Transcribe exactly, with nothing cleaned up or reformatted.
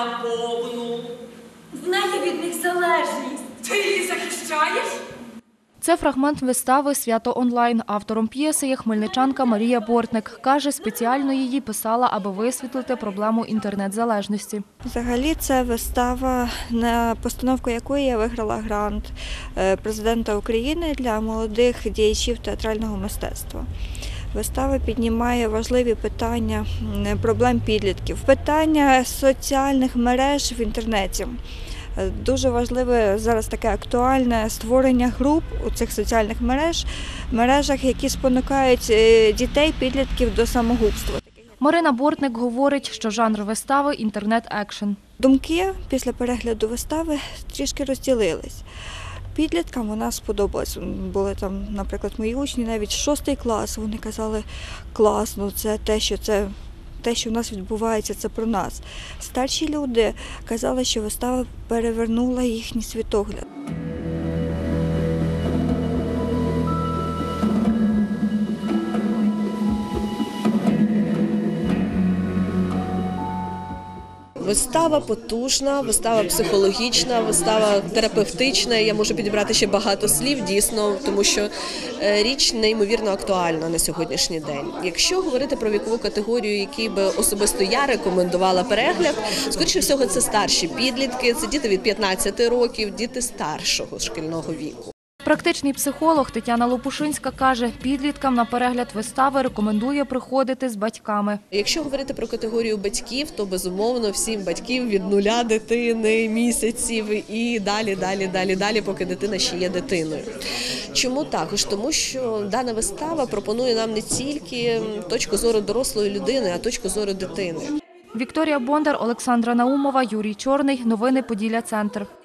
наповну. В неї від них залежність. Ти її захищаєш? Це фрагмент вистави «Свято онлайн». Автором п'єси є хмельничанка Марія Бортник. Каже, спеціально її писала, аби висвітлити проблему інтернет-залежності. Взагалі це вистава, на постановку якої я виграла грант президента України для молодих діячів театрального мистецтва. Вистава піднімає важливі питання проблем підлітків, питання соціальних мереж в інтернеті. Дуже важливе зараз таке актуальне створення груп у цих соціальних мереж, мережах, які спонукають дітей, підлітків до самогубства. Марина Бортник говорить, що жанр вистави – інтернет-екшн. Думки після перегляду вистави трішки розділились. Підліткам вона сподобалась. Були там, наприклад, мої учні, навіть шостий клас, вони казали, класно, це те, що це... Те, що в нас відбувається, це про нас. Старші люди казали, що вистава перевернула їхній світогляд. Вистава потужна, вистава психологічна, вистава терапевтична. Я можу підібрати ще багато слів, дійсно, тому що річ неймовірно актуальна на сьогоднішній день. Якщо говорити про вікову категорію, якій би особисто я рекомендувала перегляд, скоріше всього це старші підлітки, це діти від п'ятнадцяти років, діти старшого шкільного віку. Практичний психолог Тетяна Лопушинська каже, підліткам на перегляд вистави рекомендує приходити з батьками. Якщо говорити про категорію батьків, то безумовно всім батьків від нуля дитини, місяців і далі, далі, далі, далі, поки дитина ще є дитиною. Чому також? Тому що дана вистава пропонує нам не тільки точку зору дорослої людини, а точку зору дитини. Вікторія Бондар, Олександра Наумова, Юрій Чорний. Новини Поділля Центр.